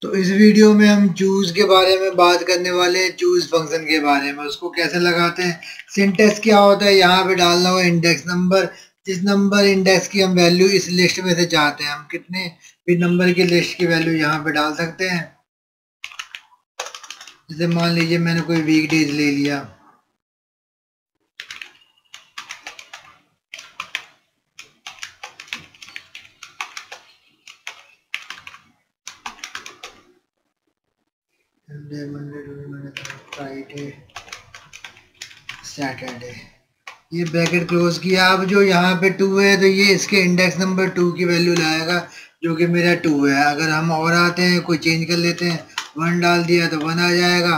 तो इस वीडियो में हम चूज के बारे में बात करने वाले हैं, चूज फंक्शन के बारे में। उसको कैसे लगाते हैं, सिंटेक्स क्या होता है, यहाँ पे डालना होगा इंडेक्स नंबर। जिस नंबर इंडेक्स की हम वैल्यू इस लिस्ट में से चाहते हैं, हम कितने भी नंबर की लिस्ट की वैल्यू यहाँ पे डाल सकते हैं। जैसे मान लीजिए मैंने कोई वीक डेज ले लिया, मंडे फ्राइडे सैटरडे, ये ब्रैकेट क्लोज किया। अब जो यहाँ पे 2 है तो ये इसके इंडेक्स नंबर 2 की वैल्यू लाएगा, जो कि मेरा 2 है। अगर हम और आते हैं, कोई चेंज कर लेते हैं, 1 डाल दिया तो 1 आ जाएगा।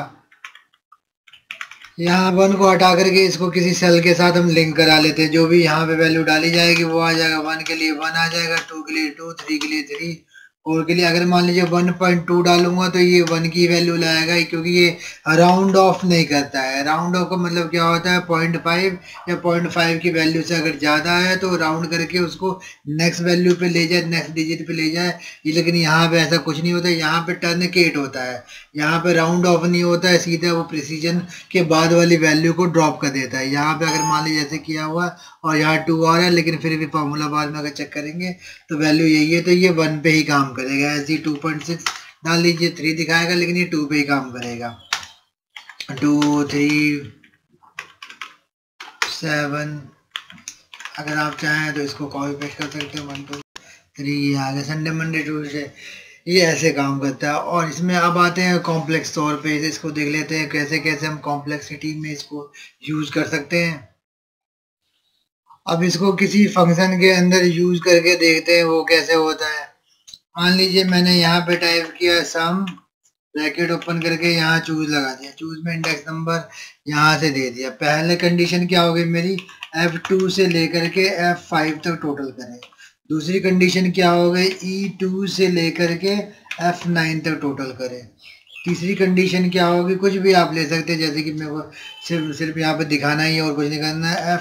यहाँ 1 को हटा करके इसको किसी सेल के साथ हम लिंक करा लेते हैं, जो भी यहाँ पे वैल्यू डाली जाएगी वो आ जाएगा। 1 के लिए 1 आ जाएगा, 2 के लिए 2, 3 के लिए 3, 4 के लिए अगर मान लीजिए 1.2 डालूंगा तो ये 1 की वैल्यू लाएगा, क्योंकि ये राउंड ऑफ नहीं करता है। राउंड ऑफ का मतलब क्या होता है, 0.5 या 0.5 की वैल्यू से अगर ज़्यादा है तो राउंड करके उसको नेक्स्ट वैल्यू पे ले जाए, नेक्स्ट डिजिट पे ले जाए। लेकिन यहाँ पे ऐसा कुछ नहीं होता, यहाँ पे टर्नकेट होता है, यहाँ पे राउंड ऑफ नहीं होता है, सीधा वो प्रिसीजन के बाद वाली वैल्यू को ड्रॉप कर देता है। यहाँ पे अगर मान लीजिए जैसे किया हुआ और यहाँ 2 आ रहा है, लेकिन फिर भी फार्मूला बाद में अगर चेक करेंगे तो वैल्यू यही है, तो ये 1 पे ही काम करेगा। ऐसे ही 2.6 डाल लीजिए, 3 दिखाएगा, लेकिन ये 2 पे ही काम करेगा। 2, 3, 7, अगर आप चाहें तो इसको कॉपी पेस्ट कर सकते हैं। 1, 2, 3 ये आ गया। संडे मंडे ट्यूसडे, ये ऐसे काम करता है। और इसमें अब आते हैं कॉम्प्लेक्स तौर पे, इसको देख लेते हैं कैसे कैसे हम कॉम्प्लेक्सिटी में इसको यूज कर सकते हैं। अब इसको किसी फंक्शन के अंदर यूज करके देखते हैं वो कैसे होता है। मान लीजिए मैंने यहाँ पे टाइप किया सम, ब्रैकेट ओपन करके यहाँ चूज लगा दिया, चूज में इंडेक्स नंबर यहाँ से दे दिया। पहले कंडीशन क्या होगी मेरी, F2 से लेकर के F5 तक टोटल करें। दूसरी कंडीशन क्या हो गई, E2 से लेकर के F9 तक टोटल करें। तीसरी कंडीशन क्या होगी, कुछ भी आप ले सकते हैं, जैसे कि मेरे को सिर्फ यहाँ पे दिखाना ही है और कुछ नहीं करना है।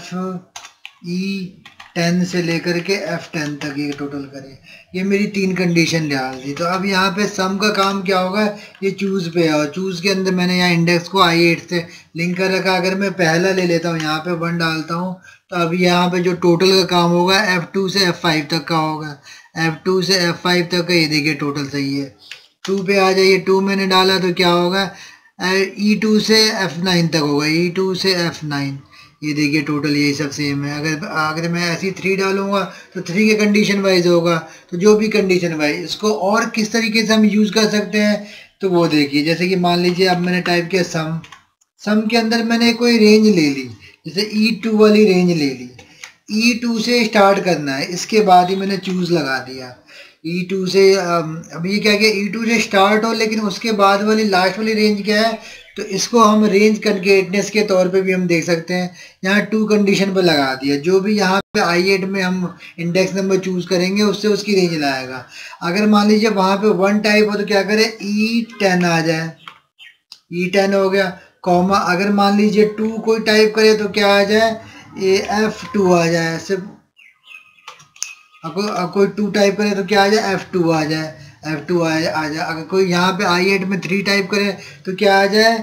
FE10 से लेकर के F10 तक ये टोटल करें। ये मेरी 3 कंडीशन डाल दी। तो अब यहाँ पे सम का काम क्या होगा, ये चूज पे है, और चूज के अंदर मैंने यहाँ इंडेक्स को I8 से लिंक कर रखा। अगर मैं पहला ले लेता हूँ, यहाँ पे 1 डालता हूँ, तो अब यहाँ पे जो टोटल का काम होगा F2 से F5 तक का होगा। F2 से F5 तक का ये देखिए टोटल सही है। 2 पे आ जाइए, 2 मैंने डाला तो क्या होगा, E2 से F9 तक होगा, E2 से F9, ये देखिए टोटल यही सब सेम है। अगर मैं ऐसी 3 डालूंगा तो 3 के कंडीशन वाइज होगा। तो जो भी कंडीशन वाइज, इसको और किस तरीके से हम यूज़ कर सकते हैं तो वो देखिए। जैसे कि मान लीजिए अब मैंने टाइप किया सम, सम के अंदर मैंने कोई रेंज ले ली, जैसे E2 वाली रेंज ले ली। E2 से स्टार्ट करना है, इसके बाद ही मैंने चूज़ लगा दिया। E2 से अब ये क्या किया, E2 से स्टार्ट हो, लेकिन उसके बाद वाली लास्ट वाली रेंज क्या है, तो इसको हम रेंज कंकेटनेस के तौर पे भी हम देख सकते हैं। यहाँ 2 कंडीशन पे लगा दिया, जो भी यहाँ पे I8 में हम इंडेक्स नंबर चूज करेंगे उससे उसकी रेंज लाएगा। अगर मान लीजिए वहाँ पे 1 टाइप हो तो क्या करे, E10 आ जाए, E10 हो गया, कॉमा अगर मान लीजिए 2 कोई टाइप करे तो क्या आ जाए, F2 आ जाए। सिर्फ कोई 2 टाइप करे तो क्या आ जाए, F2 आ जाए, F2 आ जाए। अगर कोई यहाँ पे I8 में 3 टाइप करे तो क्या आ जाए,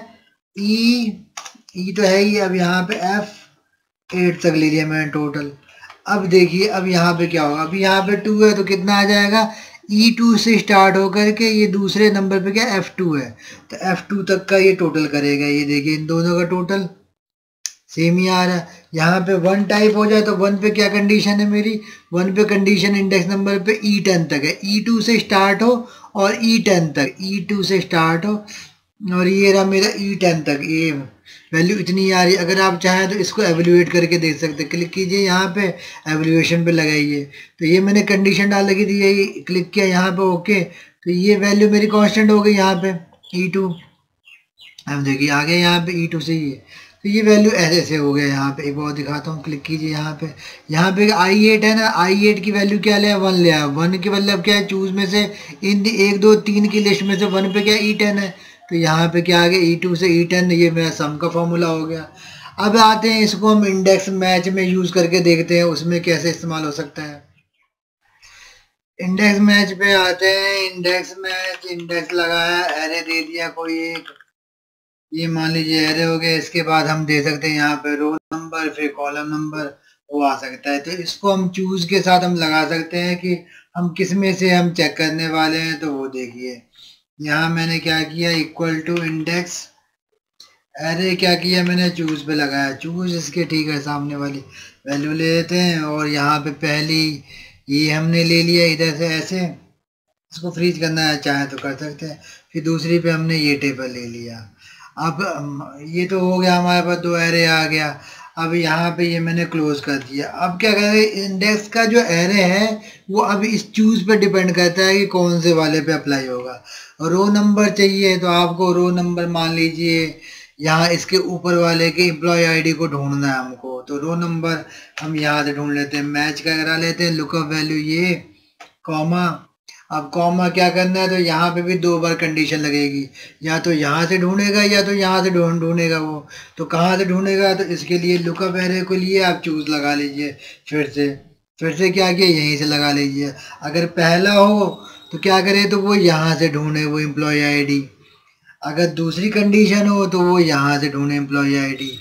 E तो है ही। अब यहाँ पे F8 तक ले लिया मैंने टोटल। अब देखिए अब यहाँ पे क्या होगा, अभी यहाँ पे 2 है तो कितना आ जाएगा, E2 से स्टार्ट होकर के ये दूसरे नंबर पे क्या F2 है, तो F2 तक का ये टोटल करेगा। ये देखिए इन दोनों का टोटल सेम ही आ रहा है। यहाँ पे 1 टाइप हो जाए तो 1 पे क्या कंडीशन है मेरी, 1 पे कंडीशन इंडेक्स नंबर पे E10 तक है, E2 से स्टार्ट हो और E10 तक, E2 से स्टार्ट हो और ये रहा मेरा E10 तक, ये वैल्यू इतनी आ रही है। अगर आप चाहें तो इसको एवेल्यूएट करके देख सकते हैं, क्लिक कीजिए यहाँ पे, एवेल्यूएशन पे लगाइए। तो ये मैंने कंडीशन डाल रखी थी, ये क्लिक किया यहाँ पे ओके, तो ये वैल्यू मेरी कांस्टेंट हो गई यहाँ पे E2। अब देखिए आ गया यहाँ पे E2 से ही है, तो ये वैल्यू ऐसे ऐसे हो गया। यहाँ पे एक बार दिखाता हूँ, क्लिक कीजिए यहाँ पे, I8 है ना, I8 की वैल्यू क्या लिया, 1 लिया। 1 की मतलब क्या है, चूज में से इन 1 2 3 की लिस्ट में से 1 पे क्या E10 है, तो यहाँ पे क्या आ गया, E2 से E10, ये मेरा सम का फॉर्मूला हो गया। अब आते हैं इसको हम इंडेक्स मैच में यूज करके देखते हैं उसमें कैसे इस्तेमाल हो सकता है। इंडेक्स मैच पे आते हैं। इंडेक्स मैच, इंडेक्स लगाया, एरे दे दिया कोई एक, ये मान लीजिए एरे हो गया। इसके बाद हम दे सकते हैं यहाँ पे रो नंबर, फिर कॉलम नंबर, वो आ सकता है। तो इसको हम चूज के साथ हम लगा सकते हैं कि हम किस में से हम चेक करने वाले हैं। तो वो देखिए यहाँ मैंने क्या किया, इक्वल टू इंडेक्स एरे, क्या किया मैंने, चूज पे लगाया। चूज इसके ठीक है, सामने वाली वैल्यू ले लेते हैं, और यहाँ पे पहली ये हमने ले लिया इधर से ऐसे। इसको फ्रीज करना है चाहे तो कर सकते हैं। फिर दूसरी पे हमने ये टेबल ले लिया। अब ये तो हो गया, हमारे पास दो एरे आ गया। अब यहाँ पे ये मैंने क्लोज कर दिया। अब क्या करें, इंडेक्स का जो एरे है वो अब इस चूज पे डिपेंड करता है कि कौन से वाले पे अप्लाई होगा। रो नंबर चाहिए तो आपको रो नंबर मान लीजिए यहाँ इसके ऊपर वाले के एम्प्लॉय आईडी को ढूंढना है हमको, तो रो नंबर हम यहाँ से ढूंढ लेते हैं, मैच करा लेते हैं, लुकअप वैल्यू ये, कॉमा। अब कॉमा क्या करना है, तो यहाँ पे भी दो बार कंडीशन लगेगी, या तो यहाँ से ढूंढेगा या तो यहाँ से ढूंढेगा वो। तो कहाँ से ढूंढेगा, तो इसके लिए लुकअप एरे के लिए आप चूज लगा लीजिए। फिर से क्या किया, यहीं से लगा लीजिए। अगर पहला हो तो क्या करे, तो वो यहाँ से ढूंढे वो एम्प्लॉय आईडी। अगर दूसरी कंडीशन हो तो वो यहाँ से ढूंढे एम्प्लॉय आईडी।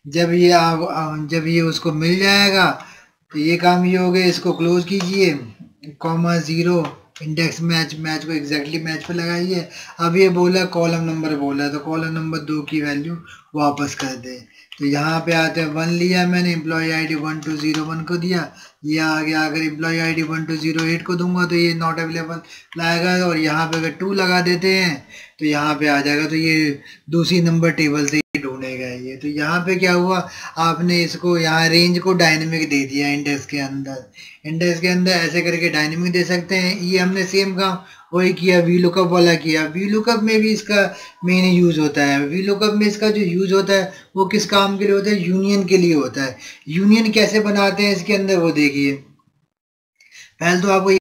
जब ये उसको मिल जाएगा तो ये काम ये हो गया। इसको क्लोज कीजिए, कॉमा 0, इंडेक्स मैच, मैच को एग्जैक्टली मैच पे लगाइए। अब ये बोला कॉलम नंबर बोला, तो कॉलम नंबर 2 की वैल्यू वापस कर दे। तो यहाँ पे आते हैं 1 लिया मैंने, एम्प्लॉय आईडी 1201 को दिया, ये आ गया। अगर एम्प्लॉय आईडी 1208 को दूंगा तो ये नॉट अवेलेबल लाएगा, और यहाँ पे अगर 2 लगा देते हैं तो यहाँ पे आ जाएगा। तो ये दूसरी नंबर टेबल से ही ढूंढेगा ये। तो यहाँ पे क्या हुआ, आपने इसको यहाँ रेंज को डायनेमिक दे दिया इंडेक्स के अंदर। इंडेक्स के अंदर ऐसे करके डायनेमिक दे सकते हैं। ये हमने सेम काम वही किया, वी लुकअप वाला किया। वी लुकअप में भी इसका मेन यूज होता है। वी लुकअप में इसका जो यूज होता है वो किस काम के लिए होता है, यूनियन के लिए होता है। यूनियन कैसे बनाते हैं इसके अंदर वो देखिए। पहले तो आपको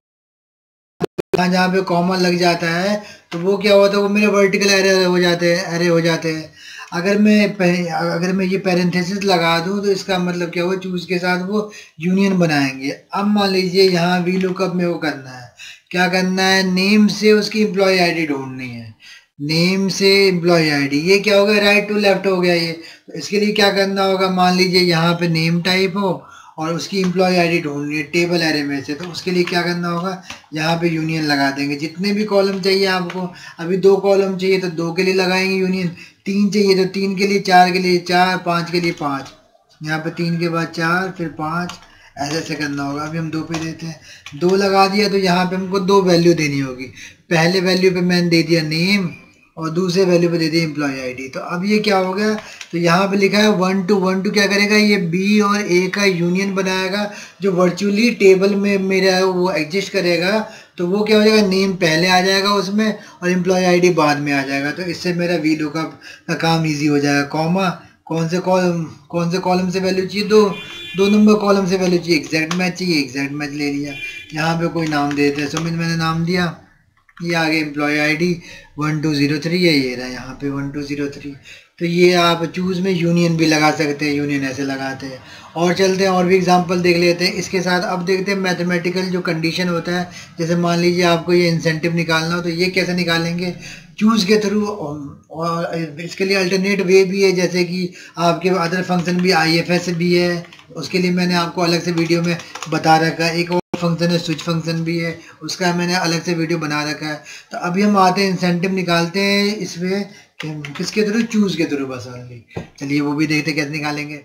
जहाँ पे कॉमा लग जाता है तो वो क्या होता है, वो मेरे वर्टिकल एरे हो जाते हैं। अगर मैं ये पैरेंथेसिस लगा दूं तो इसका मतलब क्या हुआ, चूज के साथ वो यूनियन बनाएंगे। अब मान लीजिए यहाँ वी लुकअप में वो करना है, क्या करना है, नेम से उसकी एम्प्लॉय आईडी ढूंढनी है। नेम से एम्प्लॉय आईडी, ये क्या होगा, राइट टू लेफ्ट हो गया ये। तो इसके लिए क्या करना होगा, मान लीजिए यहाँ पे नेम टाइप हो और उसकी एम्प्लॉय आईडी ढूंढनी है टेबल एरे में से। तो उसके लिए क्या करना होगा, यहाँ पे यूनियन लगा देंगे। जितने भी कॉलम चाहिए आपको, अभी 2 कॉलम चाहिए तो 2 के लिए लगाएंगे यूनियन, 3 चाहिए तो 3 के लिए, 4 के लिए 4, 5 के लिए 5। यहाँ पे 3 के बाद 4 फिर 5, ऐसे ऐसे करना होगा। अभी हम 2 पे देते हैं, 2 लगा दिया तो यहाँ पे हमको 2 वैल्यू देनी होगी। पहले वैल्यू पे मैंने दे दिया नेम और दूसरे वैल्यू पे दे दी एम्प्लॉय आईडी। तो अब ये क्या हो गया, तो यहाँ पे लिखा है 1 to क्या करेगा, ये बी और ए का यूनियन बनाएगा जो वर्चुअली टेबल में मेरा वो एग्जिस्ट करेगा। तो वो क्या हो जाएगा, नेम पहले आ जाएगा उसमें और एम्प्लॉय आईडी बाद में आ जाएगा। तो इससे मेरा वी लुकअप का काम ईजी हो जाएगा। कॉमा, कौन से कॉलम से वैल्यू चाहिए, 2 नंबर कॉलम से वैल्यू चाहिए, एग्जैक्ट मैच चाहिए, एग्जैक्ट मैच ले लिया। यहाँ पे कोई नाम देते हैं, सुमित मैंने नाम दिया, ये आगे एम्प्लॉय आईडी 1203 है, ये रहा यहाँ पे 1203। तो ये आप चूज में यूनियन भी लगा सकते हैं, यूनियन ऐसे लगाते हैं। और चलते हैं और भी एग्जांपल देख लेते हैं इसके साथ। अब देखते हैं मैथमेटिकल जो कंडीशन होता है। जैसे मान लीजिए आपको ये इंसेंटिव निकालना हो तो ये कैसे निकालेंगे, चूज के थ्रू। और इसके लिए अल्टरनेट वे भी है, जैसे कि आपके अदर फंक्शन भी, IFS भी है, उसके लिए मैंने आपको अलग से वीडियो में बता रखा है। एक फंक्शन है स्विच फंक्शन भी है, उसका मैंने अलग से वीडियो बना रखा है। तो अभी हम आते हैं इंसेंटिव निकालते हैं इसमें, किसके थ्रू, चूज के थ्रू बस ओनली। चलिए वो भी देखते कैसे निकालेंगे।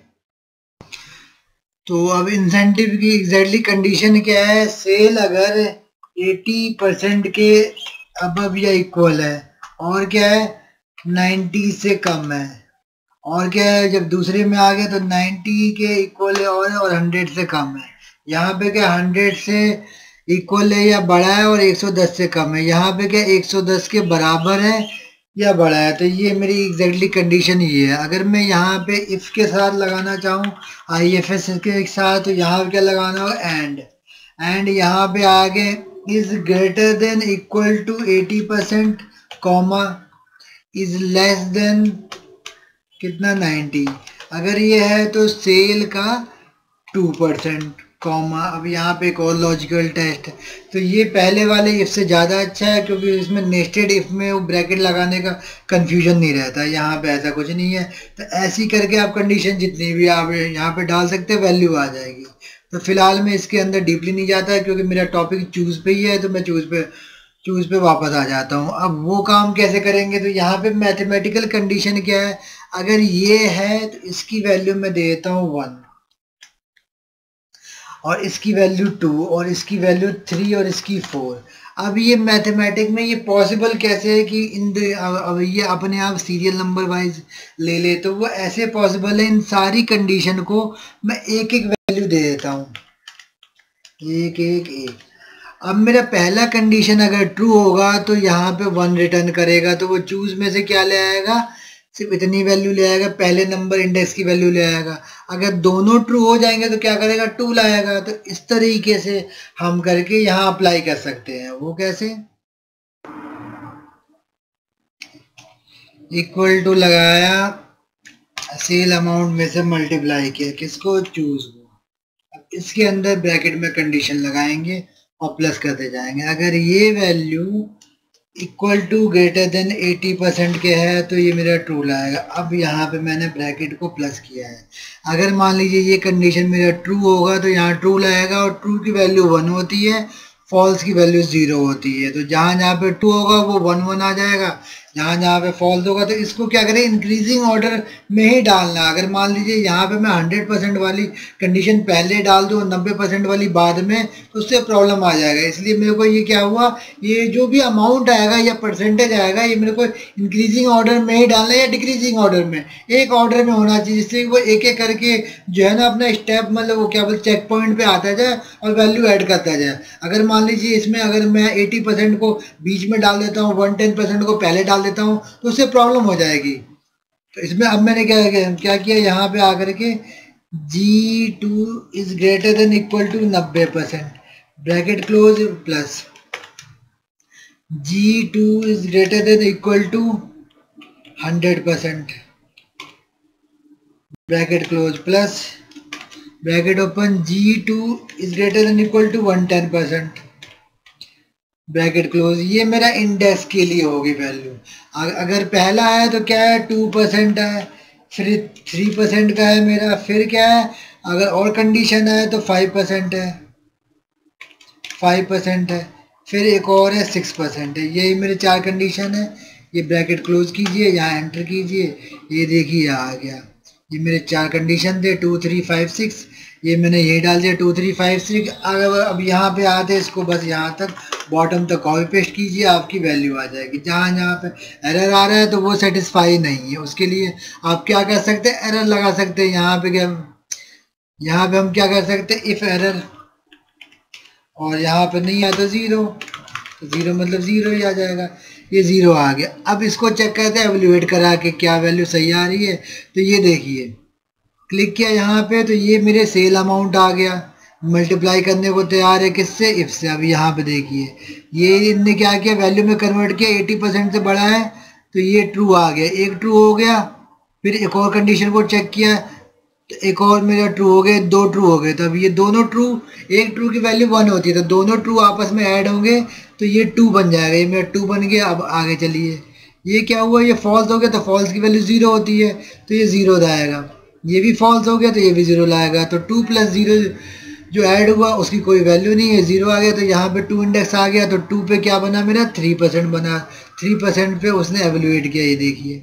तो अब इंसेंटिव की एग्जैक्टली कंडीशन क्या है, सेल अगर 80% के अबव या इक्वल है, और क्या है 90 से कम है, और क्या है जब दूसरे में आ गया तो 90 के इक्वल है और 100 से कम है। यहाँ पे क्या 100 से इक्वल है या बड़ा है और 110 से कम है। यहाँ पे क्या 110 के बराबर है या बड़ा है। तो ये मेरी एग्जैक्टली कंडीशन ये है। अगर मैं यहाँ पे इफ के साथ लगाना चाहूँ, IFS के साथ, तो यहाँ पे क्या लगाना हो, एंड यहाँ पे आगे is greater than equal to 80%, comma is less than कितना 90। अगर ये है तो सेल का 2%, कॉमा, अब यहाँ पे एक और लॉजिकल टेस्ट। तो ये पहले वाले इफ से ज़्यादा अच्छा है क्योंकि इसमें नेस्टेड इफ में वो ब्रैकेट लगाने का कंफ्यूजन नहीं रहता, यहाँ पे ऐसा कुछ नहीं है। तो ऐसी करके आप कंडीशन जितनी भी आप यहाँ पे डाल सकते हैं वैल्यू आ जाएगी। तो फिलहाल मैं इसके अंदर डीपली नहीं जाता है क्योंकि मेरा टॉपिक चूज पे ही है, तो मैं चूज पे वापस आ जाता हूँ। अब वो काम कैसे करेंगे, तो यहाँ पे मैथमेटिकल कंडीशन क्या है, अगर ये है तो इसकी वैल्यू मैं दे देता हूँ 1 और इसकी वैल्यू 2 और इसकी वैल्यू 3 और इसकी 4। अब ये मैथमेटिक में ये पॉसिबल कैसे है कि अब ये अपने आप सीरियल नंबर वाइज ले ले, तो वो ऐसे पॉसिबल है। इन सारी कंडीशन को मैं एक एक वैल्यू दे देता हूँ, एक एक एक। अब मेरा पहला कंडीशन अगर ट्रू होगा तो यहाँ पे 1 रिटर्न करेगा, तो वो चूज में से क्या ले आएगा, सिर्फ इतनी वैल्यू ले आएगा, पहले नंबर इंडेक्स की वैल्यू ले आएगा। अगर दोनों ट्रू हो जाएंगे तो क्या करेगा, 2 लाएगा। तो इस तरीके से हम करके यहाँ अप्लाई कर सकते हैं। वो कैसे, इक्वल टू लगाया, सेल अमाउंट में से मल्टीप्लाई किया किसको, चूज को। अब इसके अंदर ब्रैकेट में कंडीशन लगाएंगे और प्लस करते जाएंगे। अगर ये value equal to greater than 80% के है तो ये मेरा ट्रू लाएगा। अब यहाँ पे मैंने ब्रैकेट को प्लस किया है। अगर मान लीजिए ये कंडीशन मेरा ट्रू होगा तो यहाँ ट्रू लाएगा और ट्रू की वैल्यू 1 होती है, फॉल्स की वैल्यू 0 होती है। तो जहाँ जहाँ पे ट्रू होगा वो 1 1 आ जाएगा, जहाँ जहाँ पे फॉल्स होगा तो इसको क्या करें, इंक्रीजिंग ऑर्डर में ही डालना। अगर मान लीजिए यहाँ पे मैं 100% वाली कंडीशन पहले डाल दूँ 90% वाली बाद में, तो उससे प्रॉब्लम आ जाएगा। इसलिए मेरे को ये क्या हुआ, ये जो भी अमाउंट आएगा या परसेंटेज आएगा ये मेरे को इंक्रीजिंग ऑर्डर में ही डालना है या डिक्रीजिंग ऑर्डर में, एक ऑर्डर में होना चाहिए, जिससे वो एक एक करके जो है ना अपना स्टेप, मतलब वो क्या बोलते चेक पॉइंट पे आता जाए और वैल्यू ऐड करता जाए। अगर मान लीजिए इसमें अगर मैं 80% को बीच में डाल देता हूँ, 110% को पहले डाल देता हूँ, तो उससे प्रॉब्लम हो जाएगी। तो इसमें अब मैंने क्या किया, यहाँ पे आकर के G2 is greater than equal to 90%, bracket close, plus G2 is greater than equal to 100%, bracket close, plus bracket open, G2 is greater than equal to 110%, bracket close. ये मेरा इंडेक्स के लिए होगी वैल्यू। अगर पहला है तो क्या है, 2% है, फिर 3% का है मेरा, फिर क्या है, अगर और कंडीशन है तो 5% है, 5% है, फिर एक और है 6% है। यही मेरे 4 कंडीशन है। ये ब्रैकेट क्लोज कीजिए, यहाँ एंटर कीजिए, ये देखिए आ गया। ये मेरे 4 कंडीशन थे, 2 3 5 6, ये मैंने यही डाल दिया 2 3 5 6। अगर अब यहाँ पे आते इसको बस यहाँ तक बॉटम तक कॉपी पेस्ट कीजिए, आपकी वैल्यू आ जाएगी। जहाँ जहाँ पे एरर आ रहा है तो वो सेटिस्फाई नहीं है, उसके लिए आप क्या कर सकते हैं, एरर लगा सकते हैं। यहाँ पे क्या, यहाँ पे हम क्या कर सकते हैं, इफ एरर, और यहाँ पे नहीं आता 0, तो 0 मतलब 0 ही आ जाएगा। ये 0 आ गया। अब इसको चेक करते हैं एवेल्युएट करा के क्या वैल्यू सही आ रही है। तो ये देखिए, क्लिक किया यहाँ पे तो ये मेरे सेल अमाउंट आ गया, मल्टीप्लाई करने को तैयार है किससे, इफ से। अब यहाँ पे देखिए ये इनने क्या किया, वैल्यू में कन्वर्ट किया, 80% से बड़ा है तो ये ट्रू आ गया, एक ट्रू हो गया। फिर एक और कंडीशन को चेक किया तो एक और मेरा ट्रू हो गए, 2 ट्रू हो गए। तो अब ये दोनों ट्रू, एक ट्रू की वैल्यू 1 होती है तो दोनों ट्रू आपस में ऐड होंगे तो ये 2 बन जाएगा। ये मेरा 2 बन गया। अब आगे चलिए, ये क्या हुआ, ये फॉल्स हो गया तो फॉल्स की वैल्यू 0 होती है तो ये 0 आएगा। ये भी फॉल्स हो गया तो ये भी 0 लाएगा। तो 2 + 0 जो ऐड हुआ उसकी कोई वैल्यू नहीं है, 0 आ गया। तो यहाँ पे 2 इंडेक्स आ गया तो 2 पे क्या बना मेरा, 3% बना। 3% पे उसने एवेल्युएट किया, ये देखिए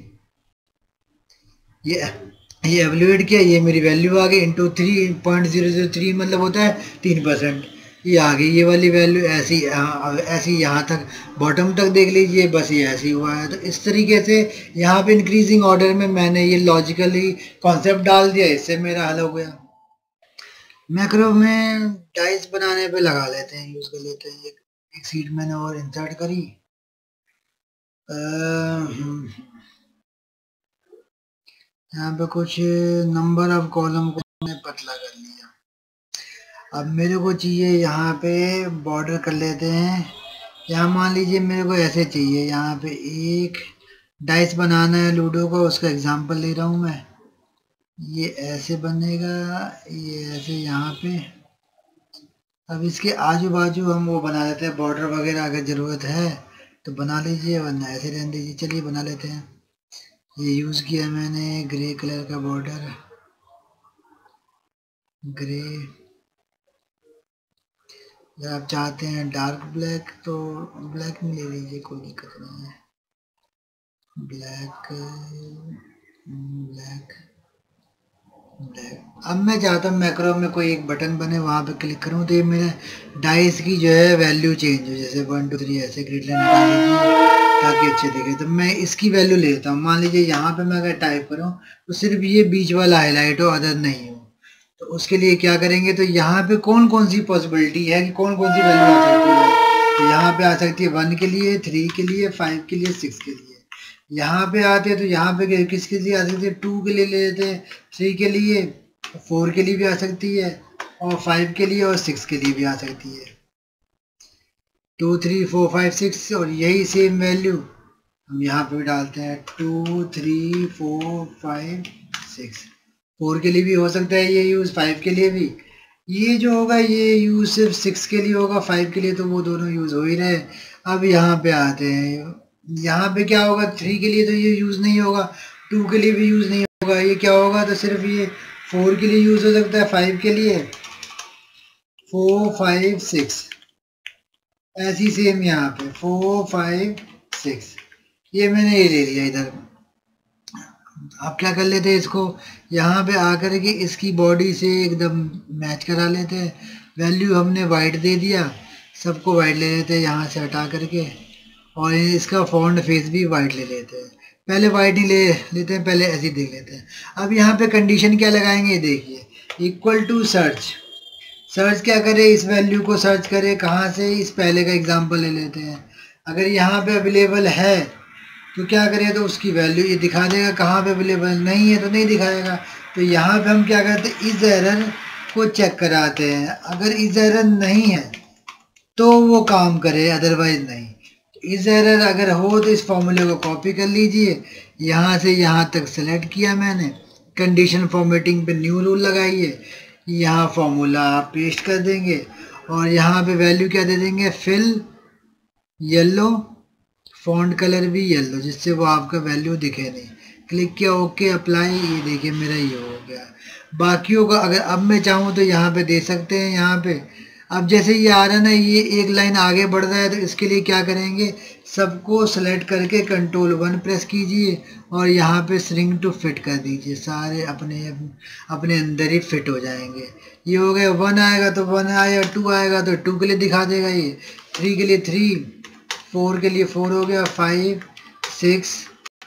ये एवेल्युएट किया, ये मेरी वैल्यू आ गई इंटू 3.003 मतलब होता है 3%। ये आ गई ये वाली वैल्यू। ऐसी ऐसी यहाँ तक बॉटम तक देख लीजिए, बस ये ऐसे ही हुआ है। तो इस तरीके से यहाँ पे इंक्रीजिंग ऑर्डर में मैंने ये लॉजिकली कॉन्सेप्ट डाल दिया, इससे मेरा हल हो गया। मैक्रो में डाइस बनाने पे लगा लेते हैं, यूज कर लेते हैं। एक सीट मैंने और इंसर्ट करी, यहाँ पे कुछ नंबर ऑफ कॉलम को मैंने पतला कर लिया। अब मेरे को चाहिए यहाँ पे बॉर्डर कर लेते हैं। यहाँ मान लीजिए मेरे को ऐसे चाहिए, यहाँ पे एक डाइस बनाना है लूडो का, उसका एग्जांपल ले रहा हूँ मैं। ये ऐसे बनेगा, ये ऐसे यहाँ पे, अब इसके आजू बाजू हम वो बना लेते हैं, बॉर्डर वगैरह अगर ज़रूरत है तो बना लीजिए, वरना ऐसे रहने दीजिए। चलिए बना लेते हैं। ये यूज़ किया मैंने ग्रे कलर का बॉर्डर, ग्रे। अगर आप चाहते हैं डार्क ब्लैक तो ब्लैक में ले लीजिए, कोई दिक्कत नहीं है। ब्लैक, ब्लैक, अब मैं चाहता हूँ मैक्रो में कोई एक बटन बने, वहाँ पे क्लिक करूँ तो ये मेरे डाइस की जो है वैल्यू चेंज हो, जैसे 1 2 3 ऐसे ग्रिड लाइन हटा लीजिए ताकि अच्छे दिखे। तो मैं इसकी वैल्यू ले लेता हूँ। मान लीजिए यहाँ पे मैं अगर टाइप करूँ तो सिर्फ ये बीच वाला हाईलाइट हो, अदर नहीं हो। तो उसके लिए क्या करेंगे, तो यहाँ पे कौन कौन सी पॉसिबिलिटी है कि कौन कौन सी वैल्यू आ सकती है। तो यहाँ पे आ सकती है 1 के लिए, 3 के लिए, 5 के लिए, 6 के लिए। यहाँ पे आते हैं तो यहाँ पे किसके लिए आ सकती है, 2 के लिए ले लेते हैं, 3 के लिए, 4 के लिए भी आ सकती है, और 5 के लिए और 6 के लिए भी आ सकती है। 2 3 4 5 6, और यही सेम वैल्यू हम यहाँ पे भी डालते हैं। 2 3 4 5 6, 4 के लिए भी हो सकता है ये यूज़, 5 के लिए भी। ये जो होगा ये यूज़ सिर्फ 6 के लिए होगा, 5 के लिए तो वो दोनों यूज़ हो ही रहे। अब यहाँ पे आते हैं, यहाँ पे क्या होगा, 3 के लिए तो ये यूज़ नहीं होगा, 2 के लिए भी यूज़ नहीं होगा। ये क्या होगा, तो सिर्फ ये 4 के लिए यूज़ हो सकता है, 5 के लिए, 4 5 6। ऐसी सेम यहाँ पे 4 5 6, ये मैंने ये ले लिया इधर। आप क्या कर लेते हैं, इसको यहाँ पे आकर के इसकी बॉडी से एकदम मैच करा लेते हैं। वैल्यू हमने वाइट दे दिया, सबको वाइट ले लेते हैं यहाँ से हटा करके, और इसका फॉन्ट फेस भी वाइट ले लेते हैं। पहले वाइट ही ले लेते हैं, पहले ऐसे ही देख लेते हैं। अब यहाँ पे कंडीशन क्या लगाएंगे, देखिए, इक्वल टू सर्च। सर्च क्या करे, इस वैल्यू को सर्च करे, कहाँ से, इस पहले का एग्जांपल ले लेते हैं। अगर यहाँ पे अवेलेबल है तो क्या करें, तो उसकी वैल्यू ये दिखा देगा। कहाँ पे अवेलेबल नहीं है तो नहीं दिखाएगा। तो यहाँ पे हम क्या करते हैं, इस एरर को चेक कराते हैं। अगर इस एरर नहीं है तो वो काम करे, अदरवाइज नहीं। इस एरर अगर हो तो इस फॉर्मूले को कॉपी कर लीजिए, यहाँ से यहाँ तक सेलेक्ट किया मैंने, कंडीशन फॉर्मेटिंग पे न्यू रूल लगाइए, यहाँ फॉर्मूला आप पेस्ट कर देंगे, और यहाँ पे वैल्यू क्या दे देंगे, फिल येलो, फॉन्ट कलर भी येलो, जिससे वो आपका वैल्यू दिखे नहीं। क्लिक किया, ओके, अप्लाई, ये देखिए मेरा ये हो गया। बाकियों का अगर अब मैं चाहूँ तो यहाँ पे दे सकते हैं। यहाँ पे अब जैसे ये आ रहा है ना, ये एक लाइन आगे बढ़ रहा है, तो इसके लिए क्या करेंगे, सबको सेलेक्ट करके कंट्रोल 1 प्रेस कीजिए, और यहाँ पे श्रिंक टू फिट कर दीजिए। सारे अपने अपने अंदर ही फिट हो जाएंगे। ये हो गया, 1 आएगा तो 1 आएगा, 2 आएगा तो 2 के लिए दिखा देगा, ये 3 के लिए 3, 4 के लिए 4 हो गया, 5 6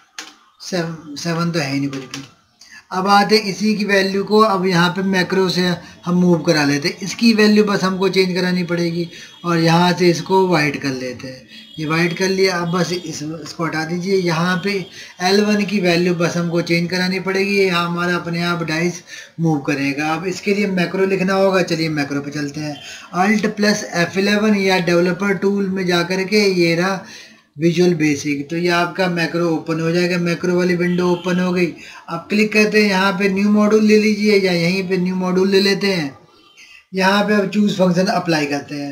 7 तो है ही नहीं कुछ भी। अब आते हैं इसी की वैल्यू को, अब यहाँ पे मैक्रो से हम मूव करा लेते हैं। इसकी वैल्यू बस हमको चेंज करानी पड़ेगी, और यहाँ से इसको वाइट कर लेते हैं। ये वाइट कर लिया। अब बस इसको हटा दीजिए। यहाँ पे L1 की वैल्यू बस हमको चेंज करानी पड़ेगी, ये हमारा अपने आप डाइस मूव करेगा। अब इसके लिए मैक्रो लिखना होगा। चलिए मैक्रो पे चलते हैं। Alt प्लस F11 या डेवलपर टूल में जा कर के ये रहा विजुअल बेसिक, तो ये आपका मैक्रो ओपन हो जाएगा। मैक्रो वाली विंडो ओपन हो गई। अब क्लिक करते हैं, यहाँ पे न्यू मॉड्यूल ले लीजिए, या यहीं पे न्यू मॉड्यूल ले लेते हैं। यहाँ पे अब चूज फंक्शन अप्लाई करते हैं।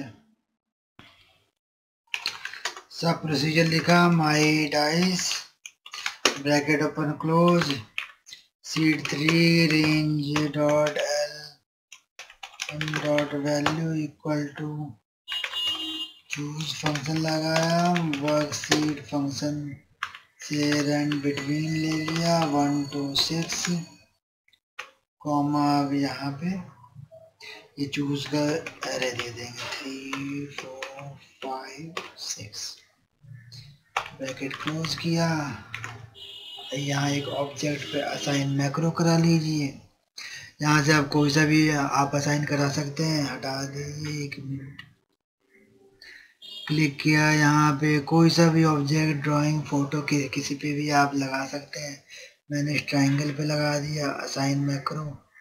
सब प्रोसीजर लिखा, my dice, bracket open close, seed 3 range dot L dot value equal to, choose function लगाया, वर्कशीट फंक्शन से रन बिटवीन ले लिया, 1 2 6 कॉमा। अब यहाँ पे ये चूज का एरे दे देंगे, 3 4 5 6, ब्रैकेट क्लोज किया। यहाँ एक ऑब्जेक्ट पे असाइन मैक्रो करा लीजिए। यहाँ से आप कोई सा भी आप असाइन करा सकते हैं, हटा दीजिए, 1 मिनट। क्लिक किया, यहाँ पे कोई सा भी ऑब्जेक्ट, ड्राइंग, फोटो के किसी पे भी आप लगा सकते हैं। मैंने इस ट्राइंगल पे लगा दिया, असाइन मैक्रो,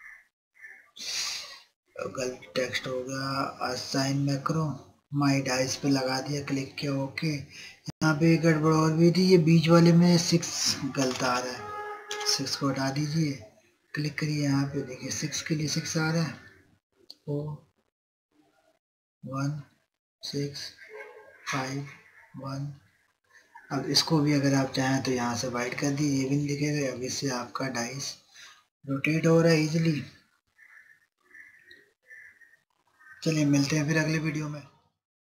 गलत टेक्स्ट हो गया, असाइन मैक्रो, माई डाइस पे लगा दिया, क्लिक किया, ओके। यहाँ पे एक गड़बड़ और भी थी, ये बीच वाले में 6 गलत आ रहा है, 6 को हटा दीजिए। क्लिक करिए, यहाँ पे देखिए 6 के लिए 6 आ रहा है। ओ 1 6 5 1। अब इसको भी अगर आप चाहें तो यहाँ से वाइट कर दीजिए, ये भी नहीं दिखेगा। अब इससे आपका डाइस रोटेट हो रहा है इजीली। चलिए मिलते हैं फिर अगले वीडियो में।